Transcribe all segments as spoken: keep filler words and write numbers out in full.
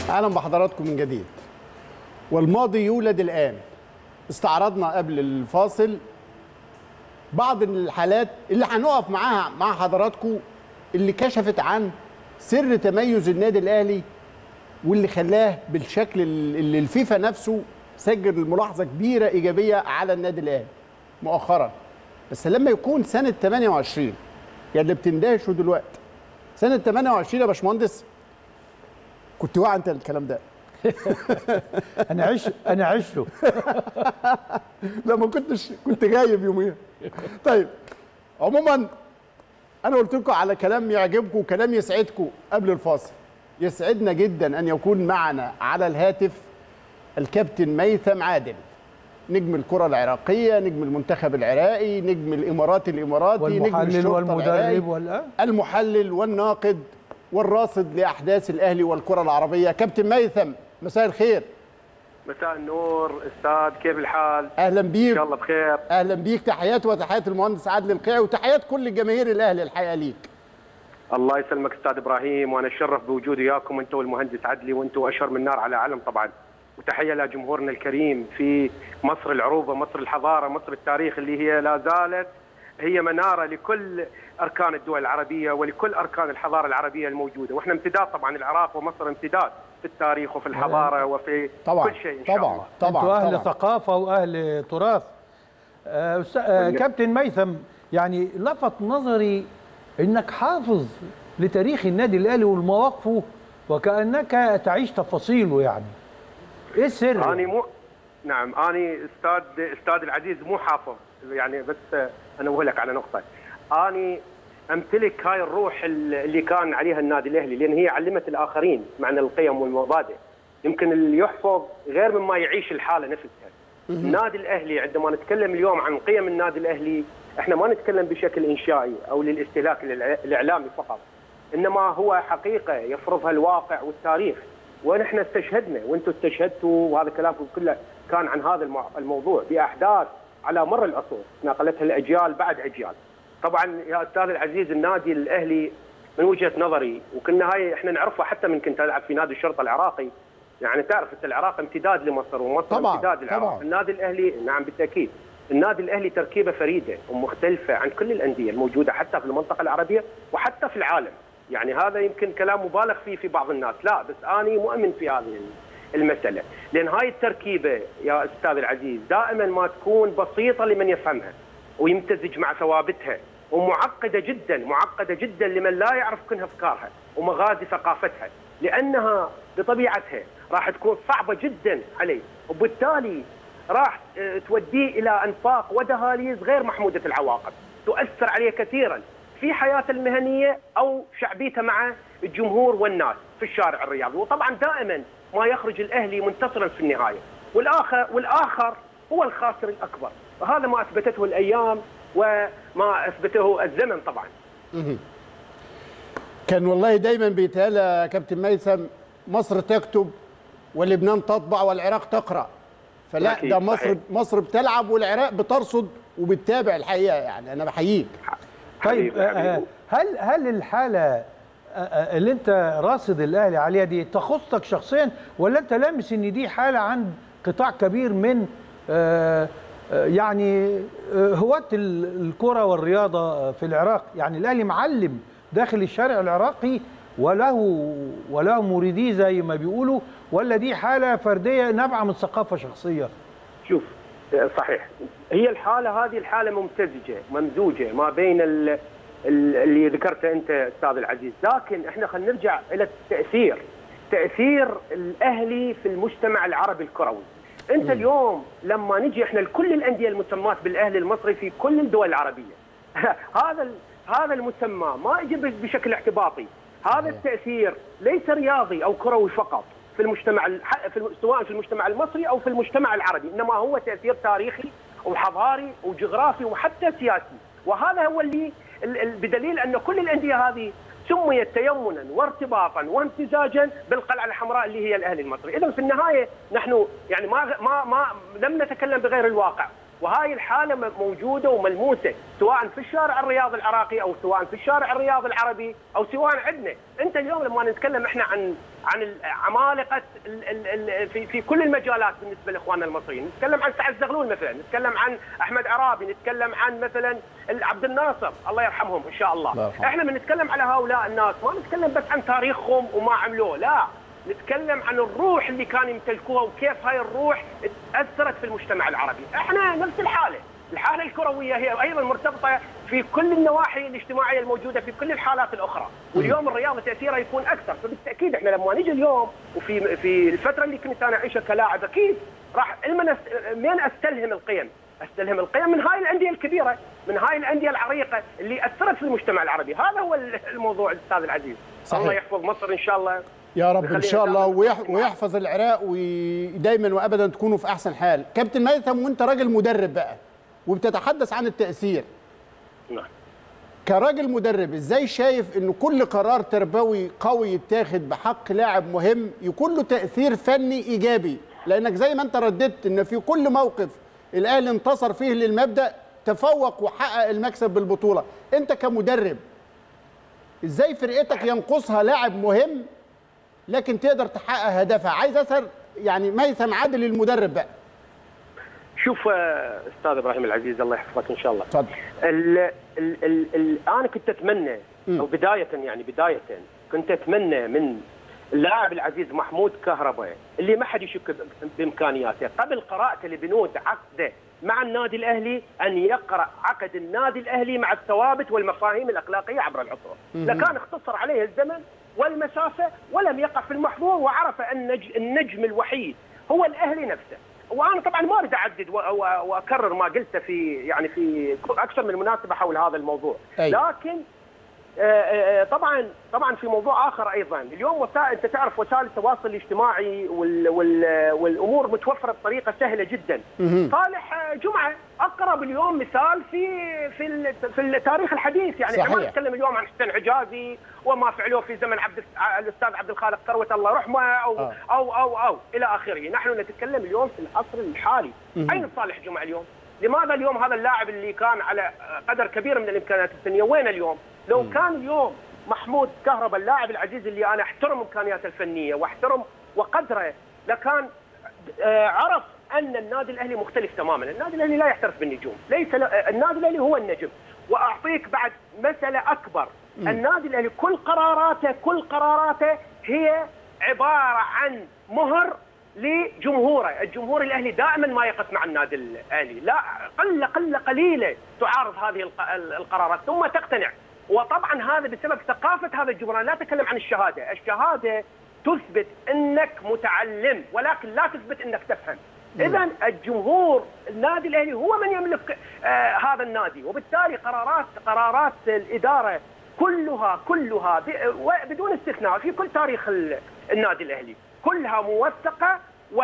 أهلا بحضراتكم من جديد. والماضي يولد الآن. استعرضنا قبل الفاصل بعض الحالات اللي هنقف معاها مع حضراتكم اللي كشفت عن سر تميز النادي الأهلي واللي خلاه بالشكل اللي الفيفا نفسه سجل ملاحظة كبيرة إيجابية على النادي الأهلي مؤخرا. بس لما يكون سنة ثمانية وعشرين يعني اللي بتندهشوا دلوقتي سنة ثمانية وعشرين يا باشمهندس، كنت واعي انت الكلام ده؟ انا عشت انا عشته. لا ما كنتش، كنت غايب يوميها. طيب عموما انا قلت لكم على كلام يعجبكم وكلام يسعدكم قبل الفاصل. يسعدنا جدا ان يكون معنا على الهاتف الكابتن ميثم عادل، نجم الكرة العراقية، نجم المنتخب العراقي، نجم الامارات الاماراتي، نجم الشرطة والمدرب ولا المحلل والناقد والراصد لاحداث الاهلي والكره العربيه. كابتن ميثم مساء الخير. مساء النور استاذ، كيف الحال؟ اهلا بيك. ان شاء الله بخير. اهلا بيك، تحياتي وتحيات المهندس عادل القيعي وتحيات كل جماهير الاهلي الحقيقه ليك. الله يسلمك استاذ ابراهيم، وانا اتشرف بوجودي وياكم انت والمهندس عدلي، وانتم اشهر من نار على علم طبعا. وتحيه لجمهورنا الكريم في مصر العروبه، مصر الحضاره، مصر التاريخ اللي هي لا زالت هي مناره لكل اركان الدول العربيه ولكل اركان الحضاره العربيه الموجوده، واحنا امتداد طبعا العراق ومصر امتداد في التاريخ وفي الحضاره وفي طبعا كل شيء ان شاء طبعا الله. طبعا انتوا اهل طبعا. ثقافه واهل تراث. آه آه كابتن ميثم، يعني لفت نظري انك حافظ لتاريخ النادي الاهلي والمواقفه وكانك تعيش تفاصيله، يعني ايه السر؟ اني مو نعم اني استاذ استاذ العزيز مو حافظ، يعني بس انوه لك على نقطه. اني امتلك هاي الروح اللي كان عليها النادي الاهلي، لان هي علمت الاخرين معنى القيم والمبادئ. يمكن اللي يحفظ غير مما يعيش الحاله نفسها. النادي الاهلي عندما نتكلم اليوم عن قيم النادي الاهلي، احنا ما نتكلم بشكل انشائي او للاستهلاك الاعلامي فقط، انما هو حقيقه يفرضها الواقع والتاريخ، ونحن استشهدنا وانتم استشهدتوا، وهذا كلامكم كله كان عن هذا الموضوع باحداث على مر العصور ناقلتها الاجيال بعد اجيال. طبعا يا استاذ العزيز، النادي الاهلي من وجهه نظري، وكنا هاي احنا نعرفها حتى من كنت العب في نادي الشرطه العراقي، يعني تعرف انت العراق امتداد لمصر ومصر طبعًا امتداد للعراق. طبعًا. النادي الاهلي نعم بالتاكيد، النادي الاهلي تركيبه فريده ومختلفه عن كل الانديه الموجوده حتى في المنطقه العربيه وحتى في العالم. يعني هذا يمكن كلام مبالغ فيه في بعض الناس، لا بس اني مؤمن في هذه المساله، لان هاي التركيبه يا استاذ العزيز دائما ما تكون بسيطه لمن يفهمها ويمتزج مع ثوابتها، ومعقده جدا معقده جدا لمن لا يعرف كنها افكارها ومغازي ثقافتها، لانها بطبيعتها راح تكون صعبه جدا عليه، وبالتالي راح توديه الى انفاق ودهاليز غير محموده العواقب، تؤثر عليه كثيرا في حياته المهنيه او شعبيته مع الجمهور والناس في الشارع الرياضي. وطبعا دائما ما يخرج الاهلي منتصرا في النهايه، والاخر والاخر هو الخاسر الاكبر، وهذا ما اثبتته الايام وما اثبته الزمن طبعا. كان والله دايما بيتقال يا كابتن ميثم مصر تكتب ولبنان تطبع والعراق تقرا، فلا ده مصر صحيح. مصر بتلعب والعراق بترصد وبتتابع الحقيقه، يعني انا بحييك. طيب هل هل الحاله اللي انت راصد الاهلي عليها دي تخصك شخصيا، ولا انت لامس ان دي حاله عند قطاع كبير من يعني هواة الكره والرياضه في العراق؟ يعني الاهلي معلم داخل الشارع العراقي وله وله مريديه زي ما بيقولوا، ولا دي حاله فرديه نابعه من ثقافه شخصيه؟ شوف صحيح، هي الحاله هذه الحاله ممتزجه ممزوجه ما بين اللي ذكرته انت استاذ العزيز، لكن احنا خلينا نرجع الى التاثير، تاثير الاهلي في المجتمع العربي الكروي. انت م. اليوم لما نجي احنا لكل الانديه المسمات بالاهلي المصري في كل الدول العربيه هذا هذا المسمى ما اجى بشكل اعتباطي، هذا التاثير ليس رياضي او كروي فقط في المجتمع في سواء في المجتمع المصري او في المجتمع العربي، انما هو تاثير تاريخي وحضاري وجغرافي وحتى سياسي، وهذا هو اللي بدليل ان كل الانديه هذه سميت تيمنا وارتباطا وامتزاجا بالقلعه الحمراء اللي هي الاهلي المصري. اذا في النهايه نحن يعني ما ما ما لم نتكلم بغير الواقع، وهاي الحاله موجوده وملموسه سواء في الشارع الرياضي العراقي او سواء في الشارع الرياضي العربي او سواء عندنا. انت اليوم لما نتكلم احنا عن عن عمالقه في في كل المجالات بالنسبه لاخواننا المصريين، نتكلم عن سعد زغلول مثلا، نتكلم عن احمد عرابي، نتكلم عن مثلا عبد الناصر الله يرحمهم ان شاء الله. الله احنا بنتكلم على هؤلاء الناس ما نتكلم بس عن تاريخهم وما عملوه، لا، نتكلم عن الروح اللي كانوا يمتلكوها وكيف هاي الروح اثرت في المجتمع العربي. احنا نفس الحاله، الحاله الكرويه هي ايضا مرتبطه في كل النواحي الاجتماعيه الموجوده في كل الحالات الاخرى، واليوم الرياضه تاثيرها يكون اكثر، فبالتاكيد احنا لما نيجي اليوم وفي في الفتره اللي كنت انا اعيشها كلاعب اكيد راح من استلهم القيم، استلهم القيم من هاي الانديه الكبيره، من هاي الانديه العريقه اللي اثرت في المجتمع العربي. هذا هو الموضوع الاستاذ العزيز. صحيح. الله يحفظ مصر ان شاء الله يا رب ان شاء الله، ويحفظ العراق ودايما وابدا تكونوا في احسن حال. كابتن ميثم، وانت راجل مدرب بقى وبتتحدث عن التاثير، نعم، كراجل مدرب ازاي شايف انه كل قرار تربوي قوي يتاخد بحق لاعب مهم يكون له تاثير فني ايجابي؟ لانك زي ما انت رددت ان في كل موقف الاهلي انتصر فيه للمبدا تفوق وحقق المكسب بالبطوله، انت كمدرب ازاي فرقتك ينقصها لاعب مهم لكن تقدر تحقق هدفها؟ عايز اسال يعني ميثم عادل المدرب بقى. شوف استاذ ابراهيم العزيز الله يحفظك ان شاء الله. اتفضل. ال ال ال ال انا كنت اتمنى او بدايه يعني بدايه كنت اتمنى من اللاعب العزيز محمود كهرباء اللي ما حد يشك بامكانياته قبل قراءته لبنود عقده مع النادي الاهلي ان يقرا عقد النادي الاهلي مع الثوابت والمفاهيم الاخلاقيه عبر العصور، لكان اختصر عليه الزمن والمسافه ولم يقع في المحظور، وعرف ان النجم الوحيد هو الاهلي نفسه. وانا طبعا ما اريد اعدد واكرر ما قلته في يعني في اكثر من مناسبه حول هذا الموضوع، أي. لكن طبعا طبعا في موضوع اخر ايضا، اليوم وسائل انت تعرف وسائل التواصل الاجتماعي وال وال والامور متوفره بطريقه سهله جدا. صالح جمعه اقرب اليوم مثال في في في التاريخ الحديث، يعني احنا ما نتكلم اليوم عن حسين حجازي وما فعلوه في زمن عبد الاستاذ عبد الخالق ثروه الله يرحمه او, آه. او او او الى اخره، نحن نتكلم اليوم في العصر الحالي. اين صالح جمعه اليوم؟ لماذا اليوم هذا اللاعب اللي كان على قدر كبير من الامكانيات الفنيه وين اليوم؟ لو م. كان اليوم محمود كهرباء اللاعب العزيز اللي انا احترم امكانياته الفنيه واحترم وقدره، لكان آه عرف ان النادي الاهلي مختلف تماما، النادي الاهلي لا يحترف بالنجوم، ليس النادي الاهلي هو النجم. واعطيك بعد مساله اكبر، م. النادي الاهلي كل قراراته كل قراراته هي عباره عن مهر لجمهوره، الجمهور الاهلي دائما ما يقف مع النادي الاهلي، لا قله قله قليله تعارض هذه القرارات ثم تقتنع. وطبعا هذا بسبب ثقافه هذا الجمهور، لا اتكلم عن الشهاده، الشهاده تثبت انك متعلم ولكن لا تثبت انك تفهم. اذا الجمهور النادي الاهلي هو من يملك آه هذا النادي، وبالتالي قرارات قرارات الاداره كلها كلها بدون استثناء في كل تاريخ النادي الاهلي كلها موثقه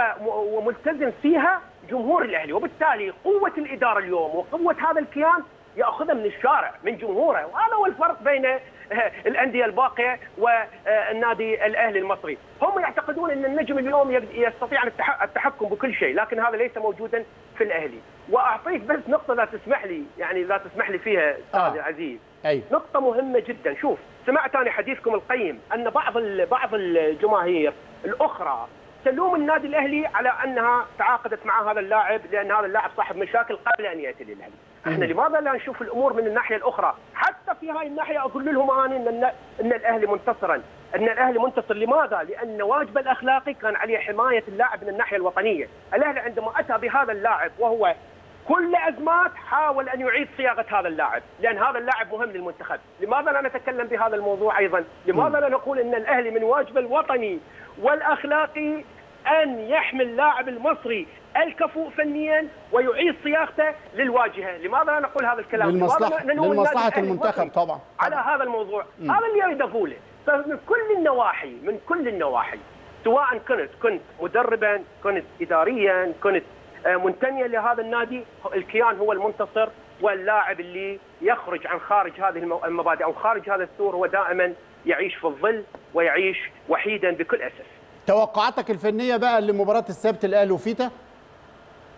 وملتزم فيها جمهور الاهلي، وبالتالي قوه الاداره اليوم وقوه هذا الكيان ياخذها من الشارع من جمهوره، وهذا هو الفرق بين الانديه الباقيه والنادي الاهلي المصري. هم يعتقدون ان النجم اليوم يستطيع التحكم بكل شيء، لكن هذا ليس موجودا في الاهلي. واعطيك بس نقطه لا تسمح لي يعني لا تسمح لي فيها استاذ آه. العزيز. أي. نقطه مهمه جدا. شوف، سمعت انا حديثكم القيم ان بعض بعض الجماهير الاخرى تلوم النادي الاهلي على انها تعاقدت مع هذا اللاعب لان هذا اللاعب صاحب مشاكل قبل ان ياتي للاهلي. احنا لماذا لا نشوف الامور من الناحيه الاخرى؟ حتى في هاي الناحيه اقول لهم انا ان ان الاهلي منتصرا، ان الاهلي منتصر. لماذا؟ لان واجبه الاخلاقي كان عليه حمايه اللاعب من الناحيه الوطنيه. الاهلي عندما اتى بهذا اللاعب وهو كل ازمات حاول ان يعيد صياغه هذا اللاعب، لان هذا اللاعب مهم للمنتخب. لماذا لا نتكلم بهذا الموضوع ايضا؟ لماذا لا نقول ان الاهلي من واجبه الوطني والاخلاقي ان يحمي اللاعب المصري الكفؤ فنيا ويعيد صياغته للواجهه؟ لماذا لا نقول هذا الكلام؟ لمصلحه لمصلحه المنتخب طبعا على هذا الموضوع. م. هذا اللي اريد اقوله. فمن كل النواحي من كل النواحي سواء كنت كنت مدربا، كنت اداريا، كنت منتميا لهذا النادي، الكيان هو المنتصر، واللاعب اللي يخرج عن خارج هذه المبادئ او خارج هذا السور هو دائما يعيش في الظل ويعيش وحيدا بكل اسف. توقعاتك الفنيه بقى لمباراه السبت الاهلي وفيتا؟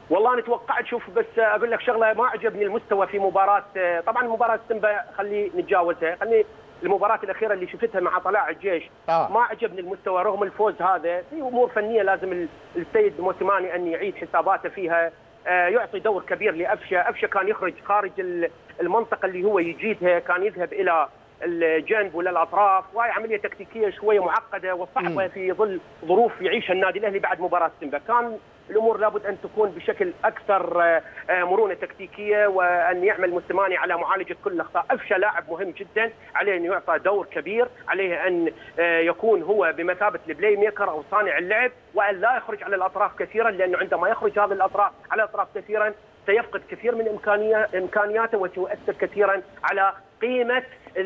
والله انا توقعت، شوف بس اقول لك شغله، ما عجبني المستوى في مباراه، طبعا مباراه سيمبا خلي نتجاوزها، خلي المباراه الاخيره اللي شفتها مع طلائع الجيش آه. ما عجبني المستوى رغم الفوز هذا، في امور فنيه لازم السيد موسيماني ان يعيد حساباته فيها، آه يعطي دور كبير لأفشة، أفشة كان يخرج خارج المنطقه اللي هو يجيدها، كان يذهب الى الجانب ولا الاطراف، وهي عمليه تكتيكيه شويه معقده وصعبه في ظل ظروف يعيشها النادي الاهلي بعد مباراه سيمبا، كان الامور لابد ان تكون بشكل اكثر مرونه تكتيكيه، وان يعمل موسيماني على معالجه كل الاخطاء. أفشة لاعب مهم جدا، عليه ان يعطى دور كبير، عليه ان يكون هو بمثابه البلاي ميكر او صانع اللعب، وان لا يخرج على الاطراف كثيرا، لانه عندما يخرج هذا الاطراف على الاطراف كثيرا سيفقد كثير من امكانياته وسيؤثر كثيرا على قيمه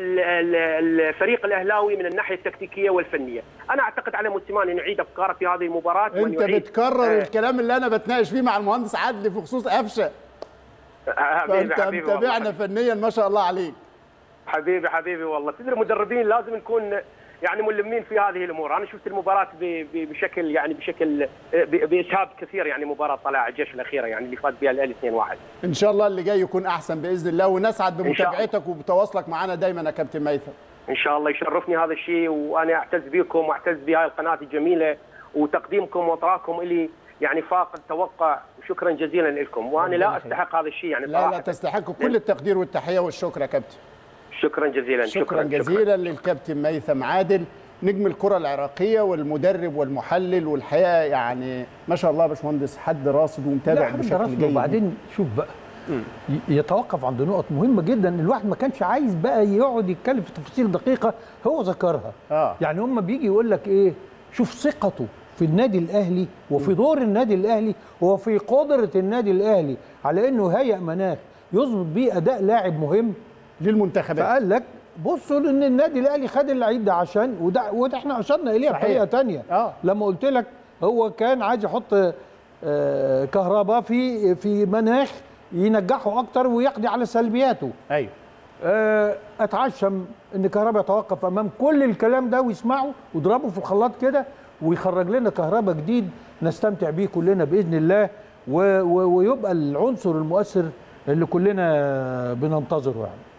الفريق الاهلاوي من الناحيه التكتيكيه والفنيه. انا اعتقد على موسيماني ان يعيد افكاره في هذه المباراه. انت بتكرر آه الكلام اللي انا بتناقش فيه مع المهندس عدلي في خصوص أفشة. حبيبي فانت متابعنا فنيا ما شاء الله عليك. حبيبي حبيبي والله، تدري المدربين لازم نكون يعني ملمين في هذه الامور، انا شفت المباراه بشكل يعني بشكل باسهاب كثير، يعني مباراه طلائع الجيش الاخيره يعني اللي فاز بها الاهلي اثنين واحد. ان شاء الله اللي جاي يكون احسن باذن الله، ونسعد بمتابعتك وبتواصلك معنا دايما يا كابتن ميثم. ان شاء الله يشرفني هذا الشيء، وانا اعتز بكم واعتز بهاي القناه الجميله، وتقديمكم وطراكم اللي يعني فاق التوقع، وشكرا جزيلا لكم، وانا لا استحق هذا الشيء يعني صراحه. لا لا تستحق كل التقدير والتحيه والشكر يا كابتن. شكرا جزيلا. شكرا, شكرا جزيلا شكرا. للكابتن ميثم عادل نجم الكره العراقيه والمدرب والمحلل، والحقيقه يعني ما شاء الله يا باشمهندس حد راصد ومتابع بشكل جيد. وبعدين شوف بقى م. يتوقف عند نقط مهمه جدا، الواحد ما كانش عايز بقى يقعد يتكلم في تفاصيل دقيقه هو ذكرها. آه. يعني هم بيجي يقول لك ايه، شوف ثقته في النادي الاهلي وفي دور النادي الاهلي وفي قدره النادي الاهلي على انه يهيئ مناخ يظبط بيه اداء لاعب مهم للمنتخبات. فقال لك بصوا ان النادي الاهلي خد اللعيب ده عشان وده, وده احنا اشرنا اليها بطريقه ثانيه. آه. لما قلت لك هو كان عايز يحط آه كهرباء في في مناخ ينجحه اكتر ويقضي على سلبياته. ايوه. آه اتعشم ان كهرباء يتوقف امام كل الكلام ده ويسمعه ويضربه في الخلاط كده ويخرج لنا كهرباء جديد نستمتع بيه كلنا باذن الله، و و ويبقى العنصر المؤثر اللي كلنا بننتظره يعني.